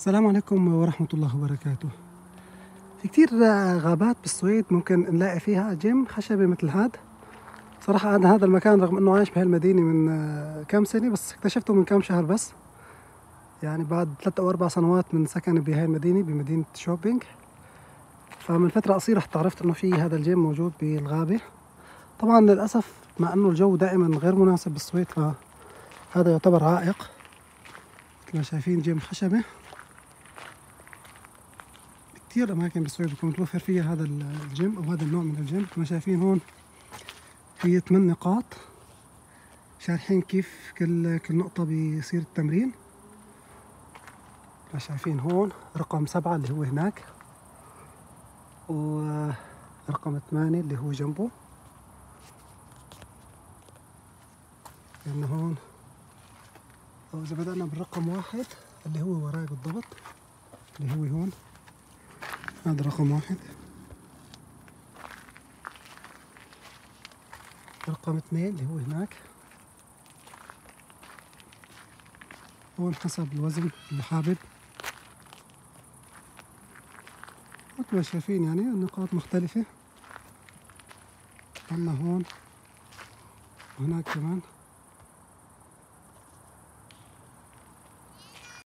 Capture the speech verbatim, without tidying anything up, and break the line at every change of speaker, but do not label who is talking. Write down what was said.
السلام عليكم ورحمة الله وبركاته. في كتير غابات بالسويد ممكن نلاقي فيها جيم خشبي مثل هذا. صراحة أنا هذا المكان رغم أنه عايش بهالمدينة من كم سنة، بس اكتشفته من كم شهر بس، يعني بعد ثلاث أو أربع سنوات من سكني بهاي المدينة بمدينة شوبينج. فمن فترة قصيرة حتى عرفت أنه في هذا الجيم موجود بالغابة. طبعا للأسف مع أنه الجو دائما غير مناسب بالسويد، فهذا يعتبر عائق. مثل ما شايفين جيم خشبي. كثير أماكن بالسويد بيكون متوفر فيها هذا الجيم أو هذا النوع من الجيم. كما شايفين هون في ثمان نقاط شارحين كيف كل كل نقطة بيصير التمرين. كما شايفين هون رقم سبعة اللي هو هناك، ورقم ثمانية اللي هو جنبه. لأنه هون أو إذا بدأنا بالرقم واحد اللي هو وراي بالضبط، اللي هو هون، هذا رقم واحد. رقم اثنين اللي هو هناك. هون حسب الوزن اللي حابب. مثل ما شايفين يعني النقاط مختلفة. عنا هون وهناك كمان.